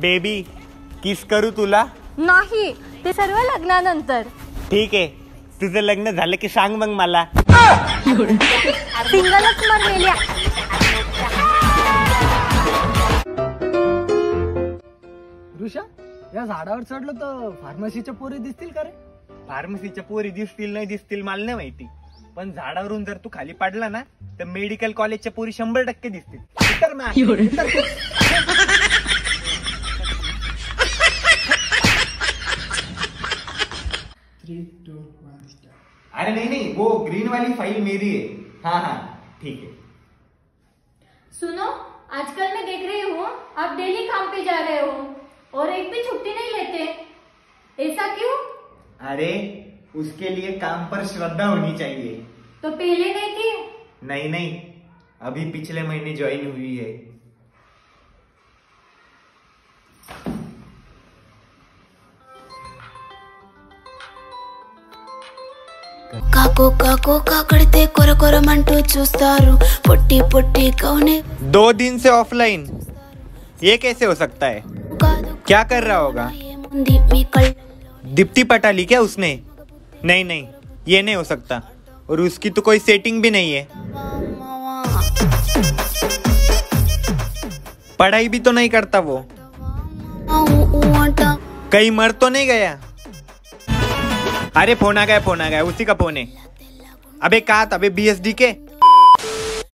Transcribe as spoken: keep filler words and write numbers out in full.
Baby किस करू तुला? नाही, ते सर्व लग्नानंतर. ठीक आहे, तुझं लग्न झालं की सांग मग मला. सिंगलच मर मेल्या. ऋषा, या झाडावर चढलो तर फार्मसीच्या पोरी दिसतील का रे? फार्मसीच्या पोरी दिसतील नाही दिसतील मला नाही माहिती, पण झाडावरून जर तू खाली पडला ना तर मेडिकल कॉलेजच्या पोरी शंभर टक्के दिसतील. उतर ना, उतर. अरे नहीं नहीं, वो ग्रीन वाली फाइल मेरी है. हाँ हाँ ठीक है. सुनो, आजकल मैं देख रही हूँ आप डेली काम पे जा रहे हो और एक भी छुट्टी नहीं लेते. ऐसा क्यों? अरे उसके लिए काम पर श्रद्धा होनी चाहिए. तो पहले नहीं थी? नहीं नहीं, अभी पिछले महीने ज्वाइन हुई है. काको काको काकड़ते कोर कोर मंटू चूस्तारू पुट्टी पुट्टी कौने. दो दिन से ऑफलाइन, ये कैसे हो सकता है? क्या कर रहा होगा? दीप्ति पटा ली क्या उसने? नहीं नहीं, ये नहीं हो सकता. और उसकी तो कोई सेटिंग भी नहीं है. पढ़ाई भी तो नहीं करता वो. कहीं मर तो नहीं गया? अरे फोन आ गया, फोन आ गया, उसी का फोन है. अबे कहा था? अबे बी एस डी के